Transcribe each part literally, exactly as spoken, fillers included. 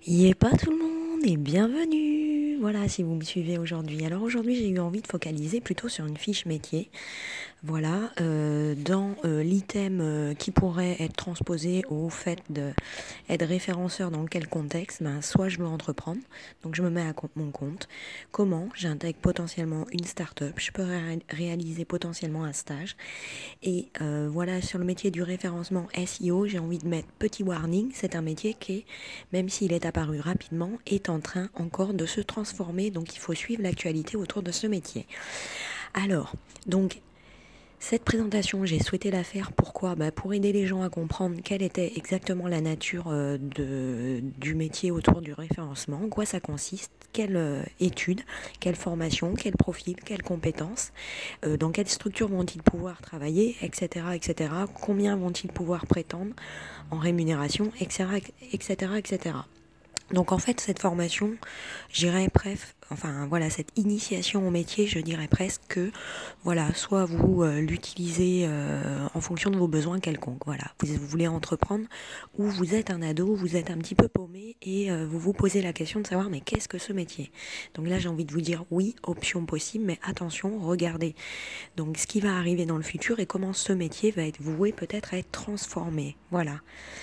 Y est pas tout le monde et bienvenue. Voilà, si vous me suivez aujourd'hui. Alors aujourd'hui, j'ai eu envie de focaliser plutôt sur une fiche métier. Voilà, euh, dans euh, l'item euh, qui pourrait être transposé au fait d'être référenceur dans quel contexte, ben, soit je veux entreprendre, donc je me mets à mon compte. Comment j'intègre potentiellement une start-up, je peux ré- réaliser potentiellement un stage. Et euh, voilà, sur le métier du référencement S E O, j'ai envie de mettre petit warning, c'est un métier qui, même s'il est apparu rapidement, est en train encore de se transformer, donc il faut suivre l'actualité autour de ce métier. Alors, donc, cette présentation, j'ai souhaité la faire, pourquoi bah pour aider les gens à comprendre quelle était exactement la nature euh, de, du métier autour du référencement, en quoi ça consiste, quelle euh, étude, quelle formation, quel profil, quelles compétences, euh, dans quelle structure vont-ils pouvoir travailler, et cetera, et cetera. Combien vont-ils pouvoir prétendre en rémunération, et cetera, et cetera, et cetera. Donc en fait cette formation, j'irais bref, enfin voilà, cette initiation au métier, je dirais presque que voilà, soit vous euh, l'utilisez euh, en fonction de vos besoins quelconques, voilà, vous, vous voulez entreprendre ou vous êtes un ado, vous êtes un petit peu paumé et euh, vous vous posez la question de savoir mais qu'est-ce que ce métier. Donc là j'ai envie de vous dire oui, option possible, mais attention, regardez donc ce qui va arriver dans le futur et comment ce métier va être voué peut-être à être transformé, voilà.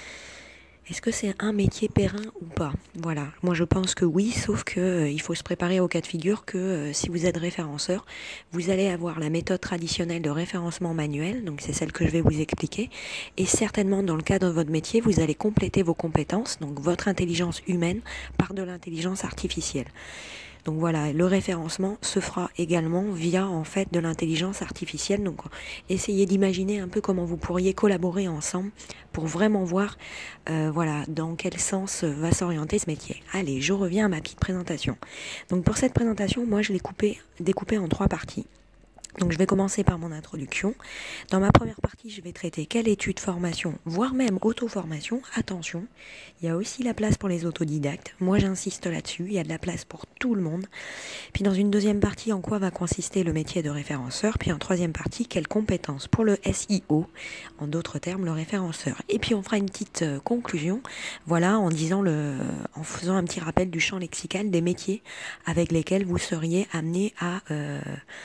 Est-ce que c'est un métier périn ou pas? Voilà, moi je pense que oui, sauf que euh, il faut se préparer au cas de figure que euh, si vous êtes référenceur, vous allez avoir la méthode traditionnelle de référencement manuel, donc c'est celle que je vais vous expliquer, et certainement dans le cadre de votre métier, vous allez compléter vos compétences, donc votre intelligence humaine, par de l'intelligence artificielle. Donc voilà, le référencement se fera également via en fait de l'intelligence artificielle. Donc essayez d'imaginer un peu comment vous pourriez collaborer ensemble pour vraiment voir euh, voilà dans quel sens va s'orienter ce métier. Allez, je reviens à ma petite présentation. Donc pour cette présentation, moi je l'ai coupée, découpée en trois parties. Donc je vais commencer par mon introduction. Dans ma première partie, je vais traiter quelle étude, formation, voire même auto-formation. Attention, il y a aussi la place pour les autodidactes. Moi j'insiste là-dessus, il y a de la place pour tout le monde. Puis dans une deuxième partie, en quoi va consister le métier de référenceur. Puis en troisième partie, quelles compétences pour le S E O, en d'autres termes le référenceur. Et puis on fera une petite euh, conclusion, voilà, en disant le, en faisant un petit rappel du champ lexical des métiers avec lesquels vous seriez amené à, euh,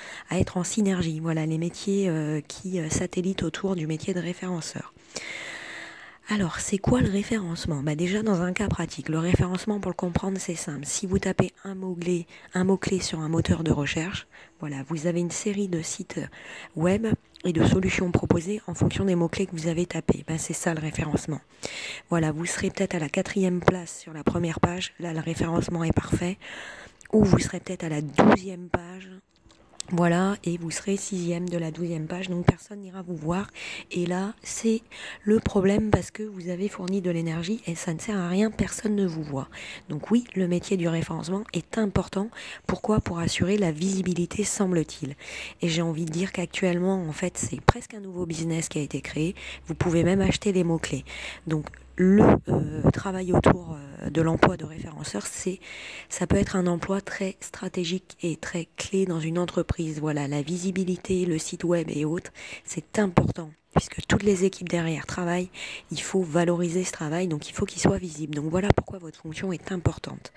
à être en synergie. Voilà, les métiers euh, qui euh, satellitent autour du métier de référenceur. Alors, c'est quoi le référencement? Bah déjà, dans un cas pratique, le référencement, pour le comprendre, c'est simple. Si vous tapez un mot-clé, un mot-clé sur un moteur de recherche, voilà, vous avez une série de sites web et de solutions proposées en fonction des mots-clés que vous avez tapés. Ben, c'est ça le référencement. Voilà, vous serez peut-être à la quatrième place sur la première page. Là, le référencement est parfait. Ou vous serez peut-être à la douzième page. Voilà, et vous serez sixième de la douzième page, donc personne n'ira vous voir. Et là, c'est le problème parce que vous avez fourni de l'énergie et ça ne sert à rien, personne ne vous voit. Donc oui, le métier du référencement est important. Pourquoi? Pour assurer la visibilité, semble-t-il. Et j'ai envie de dire qu'actuellement, en fait, c'est presque un nouveau business qui a été créé. Vous pouvez même acheter les mots-clés. Donc le euh, travail autour euh, de l'emploi de référenceur, c'est, ça peut être un emploi très stratégique et très clé dans une entreprise. Voilà, la visibilité, le site web et autres, c'est important puisque toutes les équipes derrière travaillent. Il faut valoriser ce travail, donc il faut qu'il soit visible. Donc voilà pourquoi votre fonction est importante.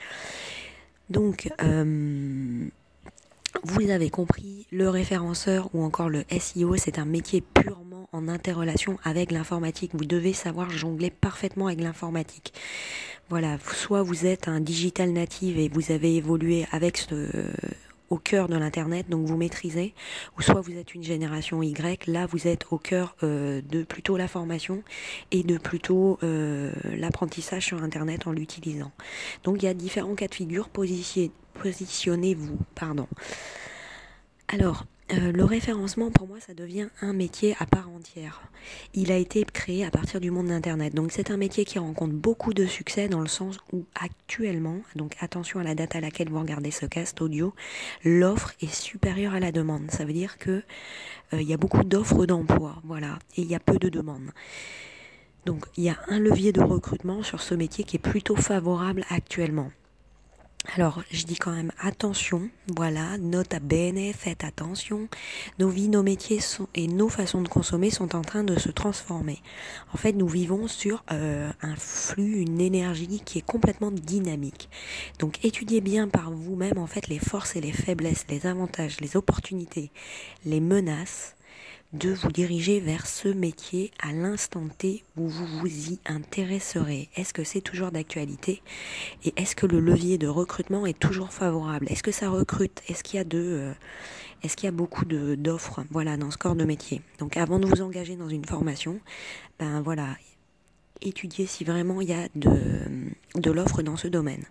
Donc euh, vous avez compris, le référenceur ou encore le S E O, c'est un métier purement en interrelation avec l'informatique. Vous devez savoir jongler parfaitement avec l'informatique. Voilà, soit vous êtes un digital native et vous avez évolué avec ce, au cœur de l'internet, donc vous maîtrisez, ou soit vous êtes une génération Y, là vous êtes au cœur euh, de plutôt la formation et de plutôt euh, l'apprentissage sur internet en l'utilisant. Donc il y a différents cas de figure, positionnez-vous, pardon. Alors, euh, le référencement, pour moi, ça devient un métier à part entière. Il a été créé à partir du monde d'Internet. Donc, c'est un métier qui rencontre beaucoup de succès dans le sens où, actuellement, donc attention à la date à laquelle vous regardez ce cast audio, l'offre est supérieure à la demande. Ça veut dire que euh, il y a beaucoup d'offres d'emploi, voilà, et il y a peu de demandes. Donc, il y a un levier de recrutement sur ce métier qui est plutôt favorable actuellement. Alors, je dis quand même attention, voilà, nota bene, faites attention. Nos vies, nos métiers sont, et nos façons de consommer sont en train de se transformer. En fait, nous vivons sur euh, un flux, une énergie qui est complètement dynamique. Donc, étudiez bien par vous-même, en fait, les forces et les faiblesses, les avantages, les opportunités, les menaces de vous diriger vers ce métier à l'instant T où vous vous y intéresserez. Est-ce que c'est toujours d'actualité? Et est-ce que le levier de recrutement est toujours favorable? Est-ce que ça recrute? Est-ce qu'il y a de, euh, est-ce qu'il y a beaucoup de, d'offres, voilà, dans ce corps de métier? Donc avant de vous engager dans une formation, ben voilà, étudiez si vraiment il y a de, de l'offre dans ce domaine.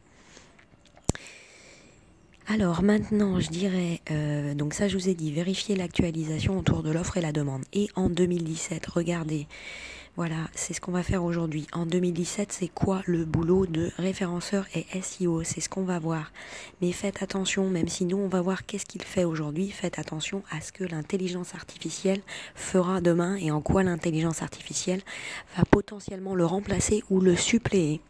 Alors maintenant, je dirais, euh, donc ça je vous ai dit, vérifiez l'actualisation autour de l'offre et la demande. Et en deux mille dix-sept, regardez, voilà, c'est ce qu'on va faire aujourd'hui. En deux mille dix-sept, c'est quoi le boulot de référenceur et S E O? C'est ce qu'on va voir. Mais faites attention, même si nous on va voir qu'est-ce qu'il fait aujourd'hui, faites attention à ce que l'intelligence artificielle fera demain et en quoi l'intelligence artificielle va potentiellement le remplacer ou le suppléer.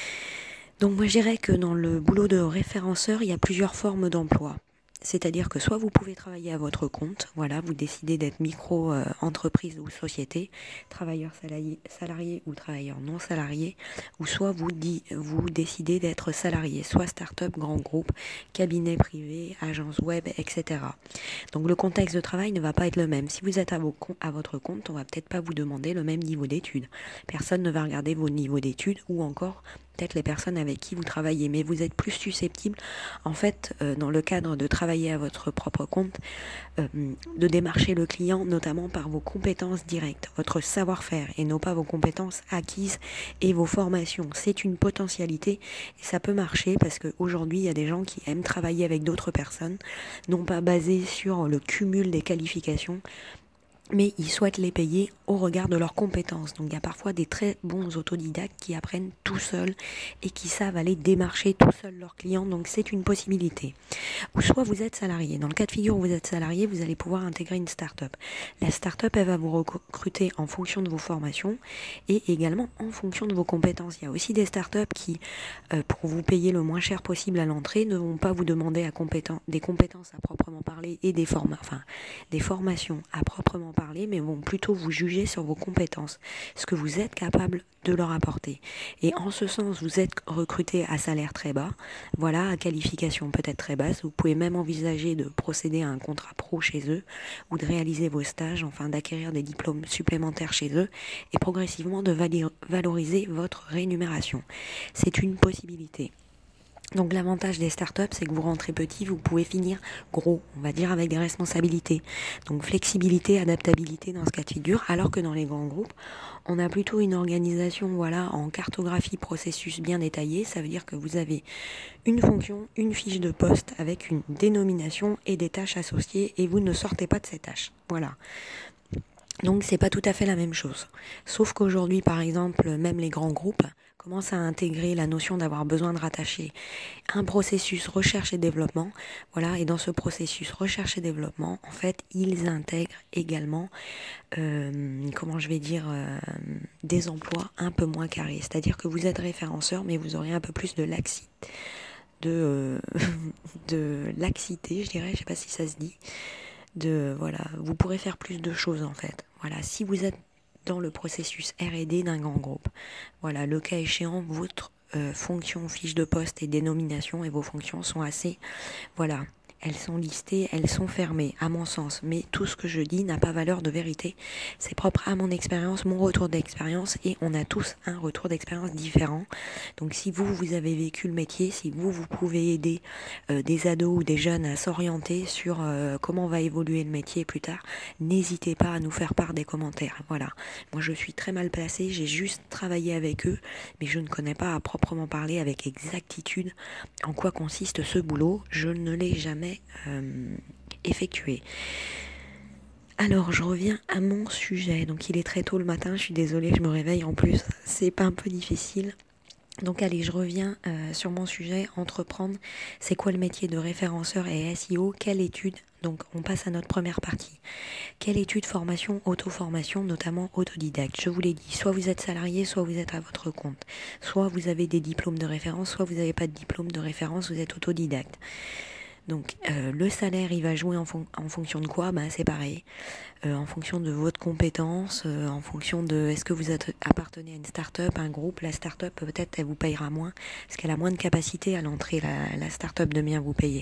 Donc moi je dirais que dans le boulot de référenceur, il y a plusieurs formes d'emploi. C'est-à-dire que soit vous pouvez travailler à votre compte, voilà, vous décidez d'être micro-entreprise ou société, travailleur salarié, salarié ou travailleur non salarié, ou soit vous, dit, vous décidez d'être salarié, soit start-up, grand groupe, cabinet privé, agence web, et cetera. Donc le contexte de travail ne va pas être le même. Si vous êtes à, vos, à votre compte, on va peut-être pas vous demander le même niveau d'études. Personne ne va regarder vos niveaux d'études ou encore peut-être les personnes avec qui vous travaillez, mais vous êtes plus susceptible, en fait, euh, dans le cadre de travailler à votre propre compte, euh, de démarcher le client, notamment par vos compétences directes, votre savoir-faire, et non pas vos compétences acquises et vos formations. C'est une potentialité, et ça peut marcher, parce qu'aujourd'hui, il y a des gens qui aiment travailler avec d'autres personnes, non pas basés sur le cumul des qualifications, mais ils souhaitent les payer au regard de leurs compétences. Donc il y a parfois des très bons autodidactes qui apprennent tout seuls et qui savent aller démarcher tout seuls leurs clients, donc c'est une possibilité. Ou soit vous êtes salarié. Dans le cas de figure où vous êtes salarié, vous allez pouvoir intégrer une start-up. La start-up, elle va vous recruter en fonction de vos formations et également en fonction de vos compétences. Il y a aussi des start-up qui, euh, pour vous payer le moins cher possible à l'entrée, ne vont pas vous demander à compéten- des compétences à proprement parler et des, forma- enfin, des formations à proprement parler, mais vont plutôt vous juger sur vos compétences, ce que vous êtes capable de leur apporter. Et en ce sens, vous êtes recruté à salaire très bas, voilà, à qualification peut-être très basse. Vous pouvez même envisager de procéder à un contrat pro chez eux ou de réaliser vos stages, enfin d'acquérir des diplômes supplémentaires chez eux et progressivement de valoriser votre rémunération. C'est une possibilité. Donc l'avantage des startups, c'est que vous rentrez petit, vous pouvez finir gros, on va dire avec des responsabilités. Donc flexibilité, adaptabilité dans ce cas de figure, alors que dans les grands groupes, on a plutôt une organisation, voilà, en cartographie processus bien détaillée. Ça veut dire que vous avez une fonction, une fiche de poste avec une dénomination et des tâches associées et vous ne sortez pas de ces tâches. Voilà. Donc c'est pas tout à fait la même chose. Sauf qu'aujourd'hui, par exemple, même les grands groupes commencent à intégrer la notion d'avoir besoin de rattacher un processus recherche et développement. Voilà, et dans ce processus recherche et développement, en fait, ils intègrent également, euh, comment je vais dire, euh, des emplois un peu moins carrés. C'est-à-dire que vous êtes référenceur, mais vous aurez un peu plus de laxité. De, euh, de laxité, je dirais, je sais pas si ça se dit. De, voilà, vous pourrez faire plus de choses en fait. Voilà, si vous êtes dans le processus R et D d'un grand groupe, voilà, le cas échéant, votre euh, fonction, fiche de poste et dénomination et vos fonctions sont assez, voilà, elles sont listées, elles sont fermées, à mon sens. Mais tout ce que je dis n'a pas valeur de vérité. C'est propre à mon expérience, mon retour d'expérience, et on a tous un retour d'expérience différent. Donc si vous, vous avez vécu le métier, si vous, vous pouvez aider euh, des ados ou des jeunes à s'orienter sur euh, comment va évoluer le métier plus tard, n'hésitez pas à nous faire part des commentaires. Voilà. Moi, je suis très mal placée, j'ai juste travaillé avec eux, mais je ne connais pas à proprement parler avec exactitude en quoi consiste ce boulot. Je ne l'ai jamais Euh, effectué. Alors je reviens à mon sujet. Donc il est très tôt le matin, je suis désolée, je me réveille en plus, c'est pas un peu difficile. Donc allez, je reviens euh, sur mon sujet, entreprendre. C'est quoi le métier de référenceur et S E O? Quelle étude Donc on passe à notre première partie. Quelle étude, formation, auto-formation, notamment autodidacte? Je vous l'ai dit, soit vous êtes salarié, soit vous êtes à votre compte. Soit vous avez des diplômes de référence, soit vous n'avez pas de diplôme de référence, vous êtes autodidacte. Donc euh, le salaire, il va jouer en, fon en fonction de quoi? Bah, c'est pareil, euh, en fonction de votre compétence, euh, en fonction de est-ce que vous êtes, appartenez à une start-up, un groupe. La start-up, peut-être, elle vous payera moins, parce qu'elle a moins de capacité à l'entrée, la, la start-up, de bien vous payer.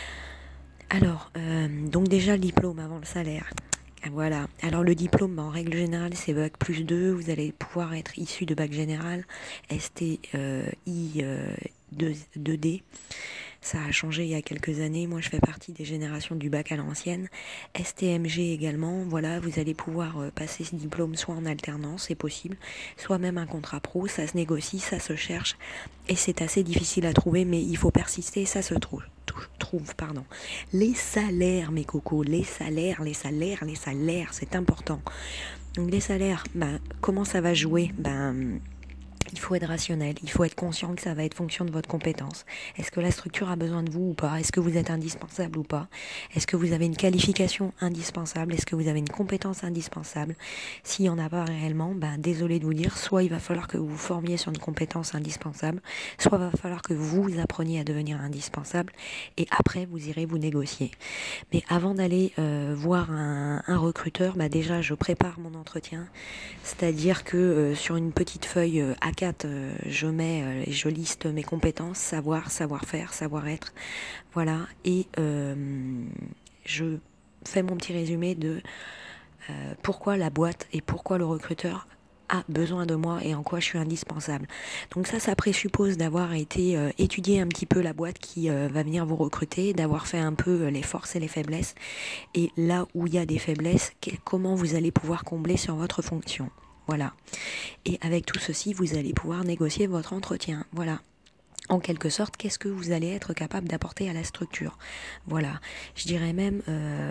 Alors, euh, donc déjà le diplôme avant le salaire. Voilà. Alors le diplôme, bah, en règle générale, c'est bac plus deux. Vous allez pouvoir être issu de bac général, S T euh, I euh, deux D. Ça a changé il y a quelques années. Moi, je fais partie des générations du bac à l'ancienne. S T M G également. Voilà, vous allez pouvoir euh, passer ce diplôme soit en alternance, c'est possible, soit même un contrat pro. Ça se négocie, ça se cherche, et c'est assez difficile à trouver, mais il faut persister. Ça se trouve. trouve pardon. Les salaires, mes cocos, les salaires, les salaires, les salaires, c'est important. Donc les salaires, ben, comment ça va jouer? Ben, il faut être rationnel, il faut être conscient que ça va être fonction de votre compétence. Est-ce que la structure a besoin de vous ou pas? Est-ce que vous êtes indispensable ou pas? Est-ce que vous avez une qualification indispensable? Est-ce que vous avez une compétence indispensable? S'il n'y en a pas réellement, ben désolé de vous dire, soit il va falloir que vous vous formiez sur une compétence indispensable, soit il va falloir que vous appreniez à devenir indispensable, et après vous irez vous négocier. Mais avant d'aller euh, voir un, un recruteur, ben déjà je prépare mon entretien, c'est-à-dire que euh, sur une petite feuille euh, A quatre, euh, je mets euh, et je liste mes compétences, savoir, savoir-faire, savoir-être, voilà, et euh, je fais mon petit résumé de euh, pourquoi la boîte et pourquoi le recruteur a besoin de moi et en quoi je suis indispensable. Donc ça, ça présuppose d'avoir été euh, étudier un petit peu la boîte qui euh, va venir vous recruter, d'avoir fait un peu euh, les forces et les faiblesses, et là où il y a des faiblesses, comment vous allez pouvoir combler sur votre fonction. Voilà. Et avec tout ceci, vous allez pouvoir négocier votre entretien. Voilà. En quelque sorte, qu'est-ce que vous allez être capable d'apporter à la structure? Voilà. Je dirais même... Euh...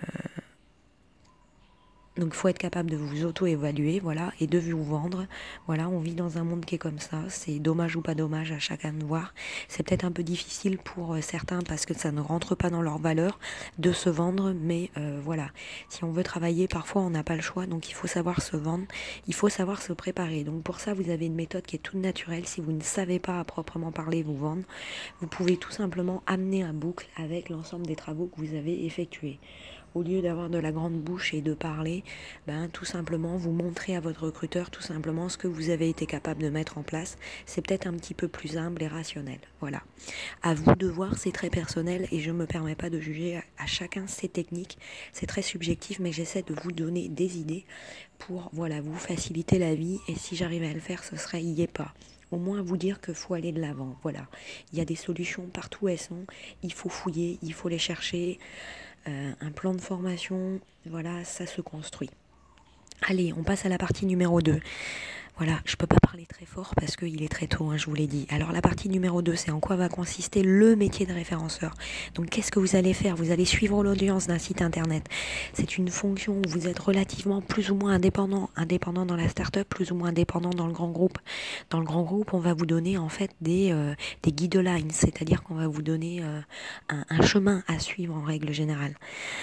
Donc il faut être capable de vous auto-évaluer, voilà, et de vous vendre. Voilà, on vit dans un monde qui est comme ça. C'est dommage ou pas dommage, à chacun de voir. C'est peut-être un peu difficile pour certains parce que ça ne rentre pas dans leur valeur de se vendre, mais euh, voilà. Si on veut travailler, parfois on n'a pas le choix, donc il faut savoir se vendre, il faut savoir se préparer. Donc pour ça, vous avez une méthode qui est toute naturelle. Si vous ne savez pas à proprement parler vous vendre, vous pouvez tout simplement amener un boucle avec l'ensemble des travaux que vous avez effectués. Au lieu d'avoir de la grande bouche et de parler, ben, tout simplement vous montrer à votre recruteur tout simplement ce que vous avez été capable de mettre en place. C'est peut-être un petit peu plus humble et rationnel. Voilà. À vous de voir, c'est très personnel et je ne me permets pas de juger à, à chacun ses techniques. C'est très subjectif, mais j'essaie de vous donner des idées pour voilà, vous faciliter la vie. Et si j'arrivais à le faire, ce serait y est pas. Au moins vous dire qu'il faut aller de l'avant. Voilà. Il y a des solutions partout où elles sont. Il faut fouiller, il faut les chercher. Euh, un plan de formation, voilà, ça se construit. Allez, on passe à la partie numéro deux. Voilà, je peux pas parler très fort parce qu'il est très tôt, hein, je vous l'ai dit. Alors la partie numéro deux, c'est en quoi va consister le métier de référenceur. Donc qu'est-ce que vous allez faire? Vous allez suivre l'audience d'un site internet. C'est une fonction où vous êtes relativement plus ou moins indépendant, indépendant dans la start-up, plus ou moins indépendant dans le grand groupe. Dans le grand groupe, on va vous donner en fait des, euh, des guidelines, c'est-à-dire qu'on va vous donner euh, un, un chemin à suivre en règle générale.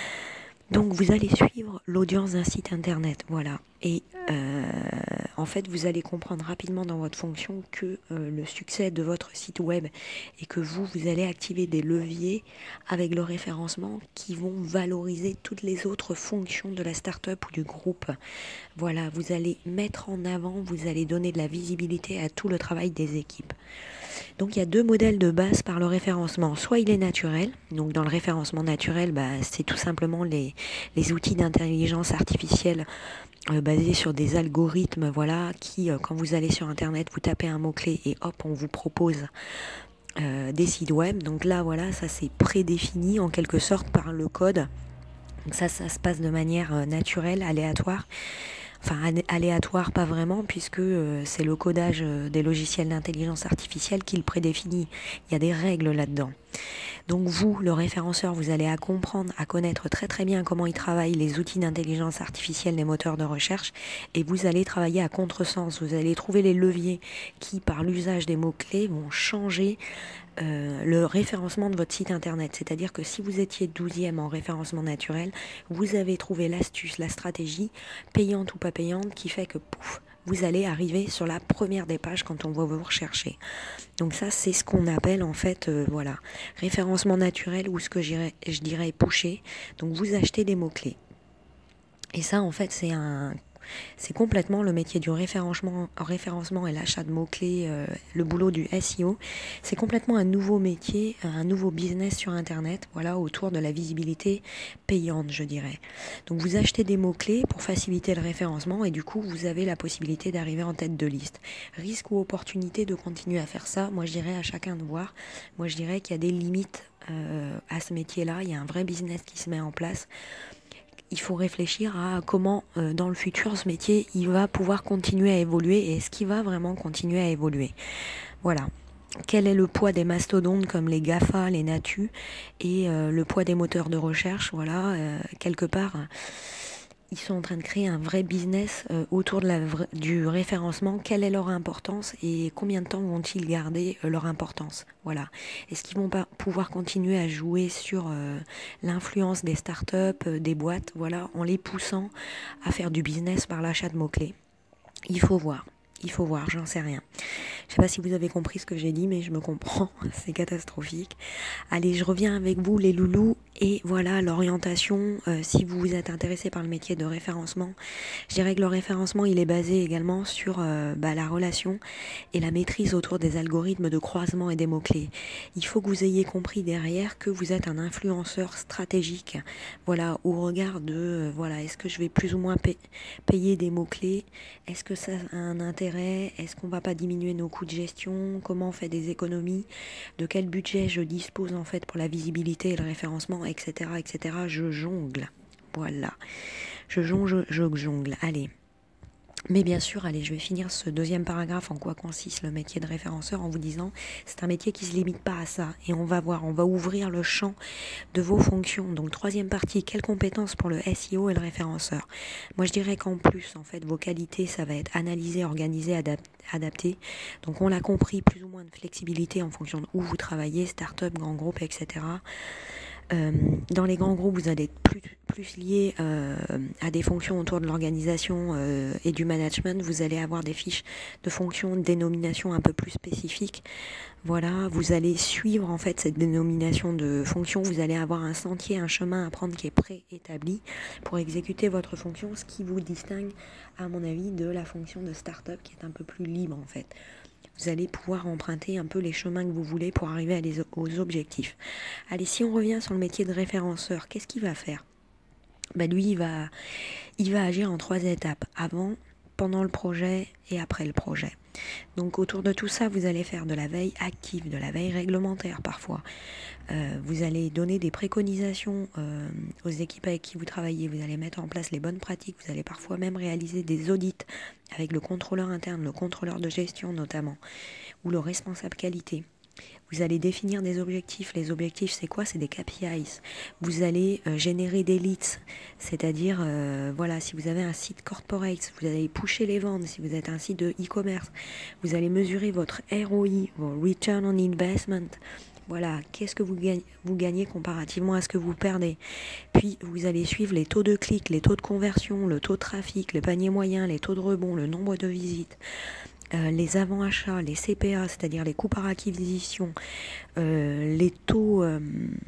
Donc vous allez suivre l'audience d'un site internet, voilà. Et euh, en fait, vous allez comprendre rapidement dans votre fonction que euh, le succès de votre site web et que vous, vous allez activer des leviers avec le référencement qui vont valoriser toutes les autres fonctions de la start-up ou du groupe. Voilà, vous allez mettre en avant, vous allez donner de la visibilité à tout le travail des équipes. Donc il y a deux modèles de base par le référencement. Soit il est naturel, donc dans le référencement naturel, bah, c'est tout simplement les, les outils d'intelligence artificielle euh, basés sur des algorithmes, voilà, qui, euh, quand vous allez sur Internet, vous tapez un mot-clé et hop, on vous propose euh, des sites web. Donc là, voilà, ça c'est prédéfini en quelque sorte par le code. Donc ça, ça se passe de manière euh, naturelle, aléatoire. Enfin, aléatoire, pas vraiment, puisque euh, c'est le codage euh, des logiciels d'intelligence artificielle qui le prédéfinit. Il y a des règles là-dedans. Donc vous, le référenceur, vous allez à comprendre, à connaître très très bien comment ils travaillent les outils d'intelligence artificielle, les moteurs de recherche, et vous allez travailler à contresens. Vous allez trouver les leviers qui, par l'usage des mots-clés, vont changer euh, le référencement de votre site internet. C'est-à-dire que si vous étiez douzième en référencement naturel, vous avez trouvé l'astuce, la stratégie, payante ou pas payante, qui fait que pouf, vous allez arriver sur la première des pages quand on va vous rechercher. Donc ça, c'est ce qu'on appelle en fait, euh, voilà, référencement naturel, ou ce que j'irais, je dirais pusher. Donc vous achetez des mots-clés. Et ça, en fait, c'est un... C'est complètement le métier du référencement, référencement et l'achat de mots-clés, euh, le boulot du S E O. C'est complètement un nouveau métier, un nouveau business sur Internet, voilà, autour de la visibilité payante, je dirais. Donc vous achetez des mots-clés pour faciliter le référencement et du coup, vous avez la possibilité d'arriver en tête de liste. Risque ou opportunité de continuer à faire ça, moi je dirais à chacun de voir. Moi je dirais qu'il y a des limites euh, à ce métier-là, il y a un vrai business qui se met en place. Il faut réfléchir à comment, euh, dans le futur, ce métier, il va pouvoir continuer à évoluer et est-ce qu'il va vraiment continuer à évoluer. Voilà. Quel est le poids des mastodontes comme les GAFA, les Natu et euh, le poids des moteurs de recherche, voilà, euh, quelque part... Ils sont en train de créer un vrai business euh, autour de la, du référencement. Quelle est leur importance et combien de temps vont-ils garder euh, leur importance? Voilà. Est-ce qu'ils vont pas pouvoir continuer à jouer sur euh, l'influence des startups, euh, des boîtes, voilà, en les poussant à faire du business par l'achat de mots-clés? Il faut voir. Il faut voir, j'en sais rien. Je sais pas si vous avez compris ce que j'ai dit, mais je me comprends, c'est catastrophique. Allez, je reviens avec vous les loulous, et voilà l'orientation, euh, si vous vous êtes intéressé par le métier de référencement. Je dirais que le référencement, il est basé également sur euh, bah, la relation et la maîtrise autour des algorithmes de croisement et des mots-clés. Il faut que vous ayez compris derrière que vous êtes un influenceur stratégique, voilà, au regard de, euh, voilà, est-ce que je vais plus ou moins pay- payer des mots-clés? Est-ce que ça a un intérêt? Est-ce qu'on va pas diminuer nos coûts de gestion? Comment on fait des économies? De quel budget je dispose en fait pour la visibilité et le référencement, et cetera, et cetera. Je jongle. Voilà. Je jongle, je, je jongle. Allez. Mais bien sûr, allez, je vais finir ce deuxième paragraphe en quoi consiste le métier de référenceur en vous disant c'est un métier qui ne se limite pas à ça. Et on va voir, on va ouvrir le champ de vos fonctions. Donc troisième partie, quelles compétences pour le S E O et le référenceur? Moi je dirais qu'en plus, en fait, vos qualités, ça va être analysé, organisé, adap- adapté. Donc on l'a compris, plus ou moins de flexibilité en fonction de où vous travaillez, start-up, grand groupe, et cetera. Euh, dans les grands groupes, vous allez être plus, plus lié euh, à des fonctions autour de l'organisation euh, et du management. Vous allez avoir des fiches de fonctions, de dénomination un peu plus spécifiques. Voilà, vous allez suivre en fait cette dénomination de fonction. Vous allez avoir un sentier, un chemin à prendre qui est préétabli pour exécuter votre fonction, ce qui vous distingue, à mon avis, de la fonction de start-up qui est un peu plus libre en fait. Vous allez pouvoir emprunter un peu les chemins que vous voulez pour arriver à les, aux objectifs. Allez, si on revient sur le métier de référenceur, qu'est-ce qu'il va faire? Ben lui, il va, il va agir en trois étapes. Avant, pendant le projet et après le projet. Donc autour de tout ça, vous allez faire de la veille active, de la veille réglementaire parfois. Euh, vous allez donner des préconisations euh, aux équipes avec qui vous travaillez. Vous allez mettre en place les bonnes pratiques. Vous allez parfois même réaliser des audits avec le contrôleur interne, le contrôleur de gestion notamment, ou le responsable qualité. Vous allez définir des objectifs. Les objectifs, c'est quoi? C'est des K P Is. Vous allez euh, générer des leads, c'est-à-dire, euh, voilà, si vous avez un site corporate, vous allez pusher les ventes. Si vous êtes un site de e-commerce, vous allez mesurer votre R O I, votre Return on Investment. Voilà, qu'est-ce que vous gagnez, vous gagnez comparativement à ce que vous perdez. Puis, vous allez suivre les taux de clics, les taux de conversion, le taux de trafic, le panier moyen, les taux de rebond, le nombre de visites. Euh, les avant-achats, les C P A, c'est-à-dire les coûts par acquisition, euh, les taux, euh,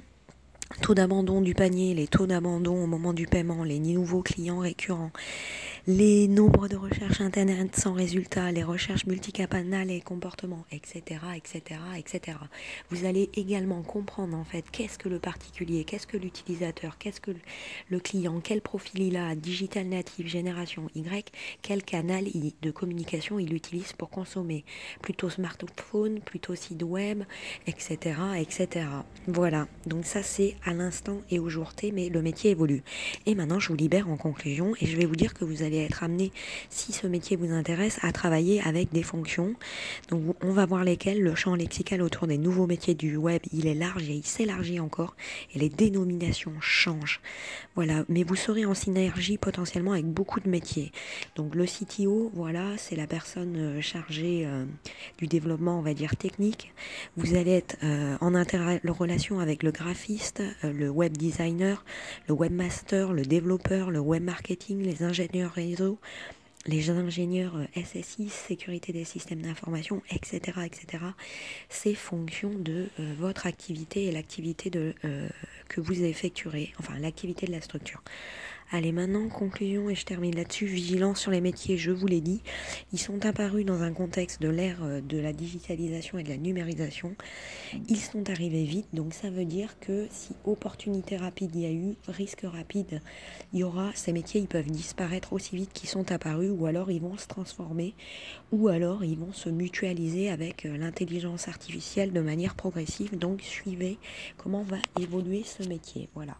taux d'abandon du panier, les taux d'abandon au moment du paiement, les nouveaux clients récurrents, les nombres de recherches internet sans résultat, les recherches multicanales et comportements, et cetera, et cetera, et cetera. Vous allez également comprendre en fait qu'est-ce que le particulier, qu'est-ce que l'utilisateur, qu'est-ce que le client, quel profil il a, digital native, génération Y, quel canal de communication il utilise pour consommer, plutôt smartphone, plutôt site web, et cetera, et cetera. Voilà, donc ça c'est à l'instant et au jour T, mais le métier évolue. Et maintenant je vous libère en conclusion et je vais vous dire que vous allez allez être amené, si ce métier vous intéresse, à travailler avec des fonctions. Donc on va voir lesquelles. Le champ lexical autour des nouveaux métiers du web, il est large et il s'élargit encore. Et les dénominations changent. Voilà, mais vous serez en synergie potentiellement avec beaucoup de métiers. Donc le C T O, voilà, c'est la personne chargée euh, du développement, on va dire, technique. Vous allez être euh, en interrelation avec le graphiste, euh, le web designer, le webmaster, le développeur, le web marketing, les ingénieurs réseau, les ingénieurs S S I, sécurité des systèmes d'information, et cetera, et cetera. C'est fonction de euh, votre activité et l'activité de euh, que vous effectuerez, enfin l'activité de la structure. Allez, maintenant, conclusion, et je termine là-dessus. Vigilance sur les métiers, je vous l'ai dit. Ils sont apparus dans un contexte de l'ère de la digitalisation et de la numérisation. Ils sont arrivés vite, donc ça veut dire que si opportunité rapide il y a eu, risque rapide il y aura, ces métiers, ils peuvent disparaître aussi vite qu'ils sont apparus, ou alors ils vont se transformer, ou alors ils vont se mutualiser avec l'intelligence artificielle de manière progressive. Donc suivez comment va évoluer ce métier. Voilà.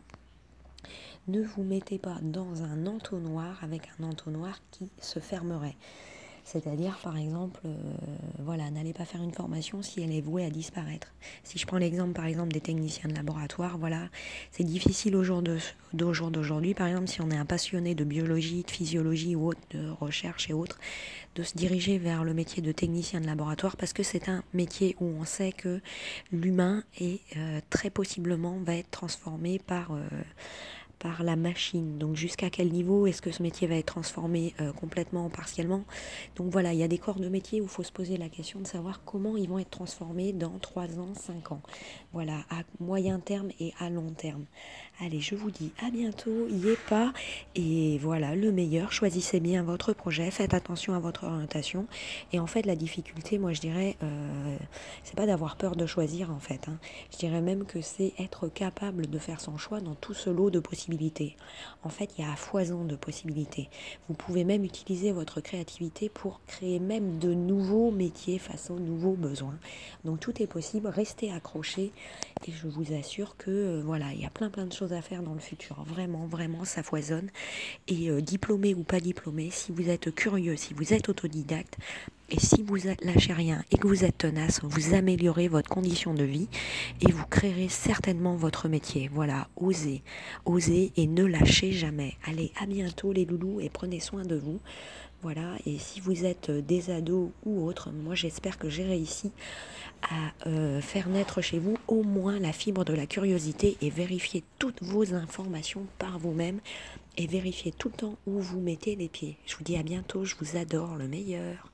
Ne vous mettez pas dans un entonnoir avec un entonnoir qui se fermerait. C'est-à-dire, par exemple, euh, voilà, n'allez pas faire une formation si elle est vouée à disparaître. Si je prends l'exemple, par exemple, des techniciens de laboratoire, voilà, c'est difficile au jour de, au jour d'aujourd'hui, par exemple, si on est un passionné de biologie, de physiologie ou autre, de recherche et autres, de se diriger vers le métier de technicien de laboratoire, parce que c'est un métier où on sait que l'humain est euh, très possiblement va être transformé par... Euh, par la machine. Donc jusqu'à quel niveau est-ce que ce métier va être transformé euh, complètement ou partiellement? Donc voilà, il y a des corps de métier où il faut se poser la question de savoir comment ils vont être transformés dans trois ans, cinq ans. Voilà, à moyen terme et à long terme. Allez, je vous dis à bientôt, y est pas. Et voilà, le meilleur, choisissez bien votre projet, faites attention à votre orientation. Et en fait, la difficulté, moi je dirais, euh, c'est pas d'avoir peur de choisir en fait. Hein. Je dirais même que c'est être capable de faire son choix dans tout ce lot de possibilités. En fait, il y a à foison de possibilités. Vous pouvez même utiliser votre créativité pour créer même de nouveaux métiers face aux nouveaux besoins. Donc tout est possible, restez accrochés et je vous assure que euh, voilà, il y a plein plein de choses à faire dans le futur. Vraiment, vraiment, ça foisonne. Et euh, diplômé ou pas diplômé, si vous êtes curieux, si vous êtes autodidacte, et si vous lâchez rien et que vous êtes tenace, vous améliorez votre condition de vie et vous créerez certainement votre métier. Voilà, osez, osez et ne lâchez jamais. Allez, à bientôt les loulous et prenez soin de vous. Voilà, et si vous êtes des ados ou autres, moi j'espère que j'ai réussi à euh, faire naître chez vous au moins la fibre de la curiosité et vérifier toutes vos informations par vous-même et vérifier tout le temps où vous mettez les pieds. Je vous dis à bientôt, je vous adore, le meilleur.